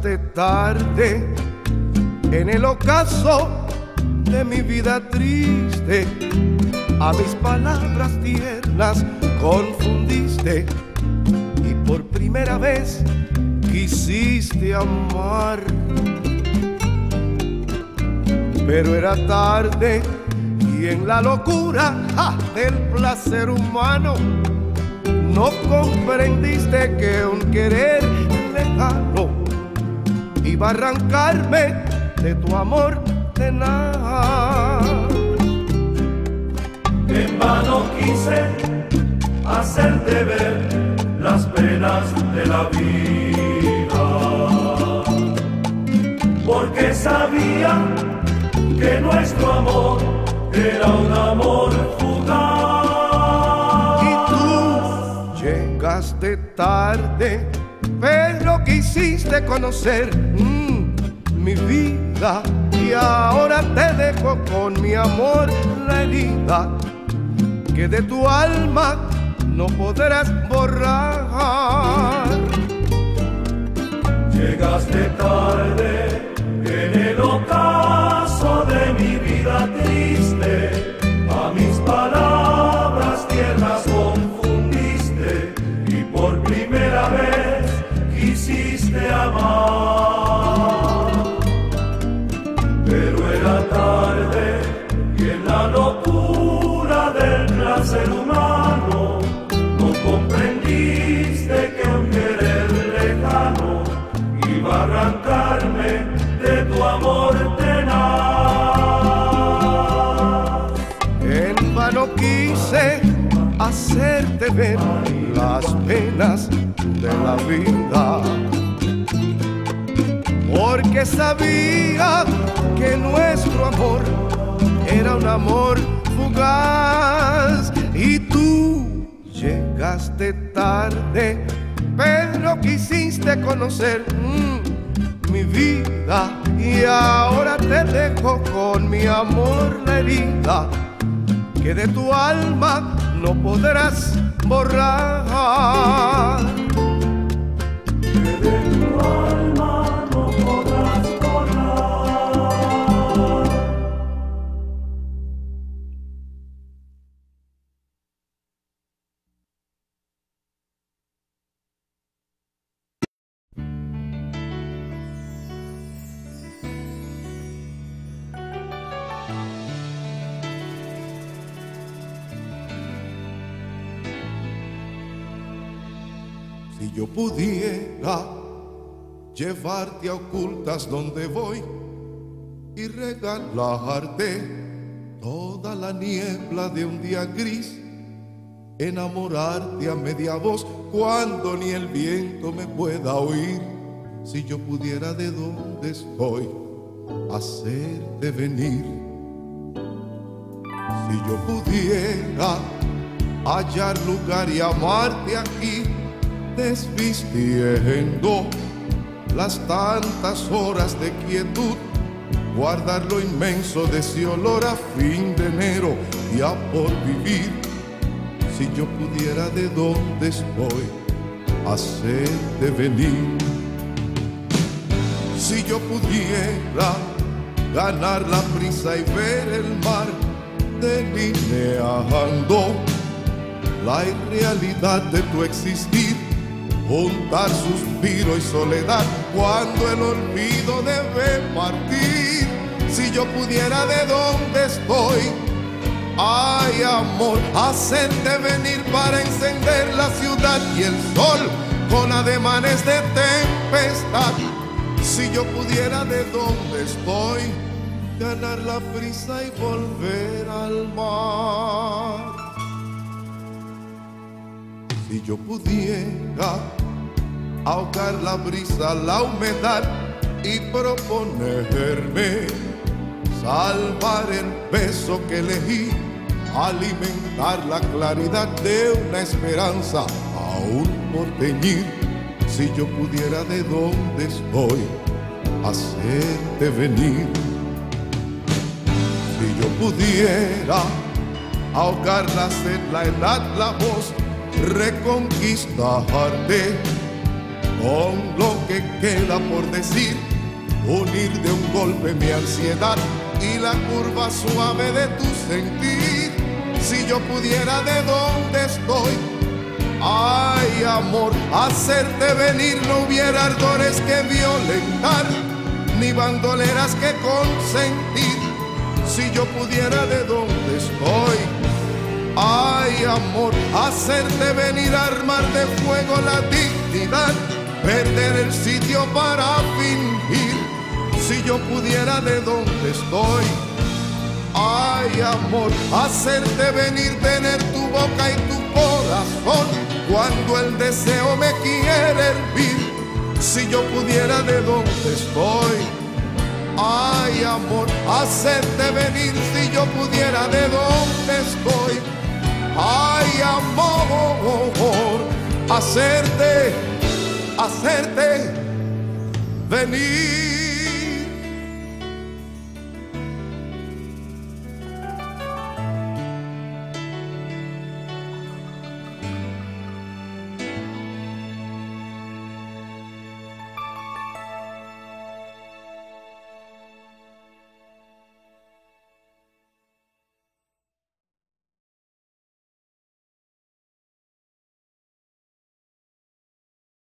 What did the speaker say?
Llegaste tarde en el ocaso de mi vida triste, a mis palabras tiernas confundiste y por primera vez quisiste amar. Pero era tarde y en la locura del placer humano no comprendiste que un querer lejano iba a arrancarme de tu amor tenaz. En vano quise hacerte ver las penas de la vida, porque sabía que nuestro amor era un amor fugaz. Y tú llegaste tarde, pero quisiste conocer mi vida, y ahora te dejo con mi amor la herida que de tu alma no podrás borrar. Llegaste tarde en el ocaso de mi vida triste, a mis palabras tiernas confundiste y por primera vez quisiste amar. Pero era tarde y en la locura del placer humano no comprendiste que un querer lejano iba a arrancarme de tu amor tenaz. En vano quise hacerte ver las penas de la vida, porque sabía que nuestro amor era un amor fugaz. Y tú llegaste tarde, pero quisiste conocer mi vida, y ahora te dejo con mi amor la herida que de tu alma no podrás borrar. Que de tu alma no podrás borrar. Si yo pudiera llevarte a ocultas donde voy y regalarte toda la niebla de un día gris, enamorarte a media voz cuando ni el viento me pueda oír. Si yo pudiera de donde estoy hacerte venir, si yo pudiera hallar lugar y amarte aquí, desvistiendo las tantas horas de quietud, guardar lo inmenso de ese olor a fin de enero y a por vivir. Si yo pudiera de donde estoy hacerte venir, si yo pudiera ganar la prisa y ver el mar delineando la irrealidad de tu existir, juntar suspiro y soledad cuando el olvido debe partir. Si yo pudiera de donde estoy, ay amor, hacerte venir para encender la ciudad y el sol con ademanes de tempestad. Si yo pudiera de donde estoy ganar la prisa y volver al mar. Si yo pudiera ahogar la brisa, la humedad y proponerme salvar el beso que elegí, alimentar la claridad de una esperanza aún por teñir. Si yo pudiera de donde estoy hacerte venir, si yo pudiera ahogar la sed, la edad, la voz, reconquistarte con lo que queda por decir, unir de un golpe mi ansiedad y la curva suave de tu sentir. Si yo pudiera de donde estoy, ay amor, hacerte venir, no hubiera ardores que violentar, ni bandoleras que consentir. Si yo pudiera de donde estoy, ay amor, hacerte venir, armar de fuego la dignidad, perder el sitio para fingir. Si yo pudiera de donde estoy, ay amor, hacerte venir, tener tu boca y tu corazón cuando el deseo me quiere hervir. Si yo pudiera de donde estoy, ay amor, hacerte venir. Si yo pudiera de donde estoy, ay amor, hacerte venir.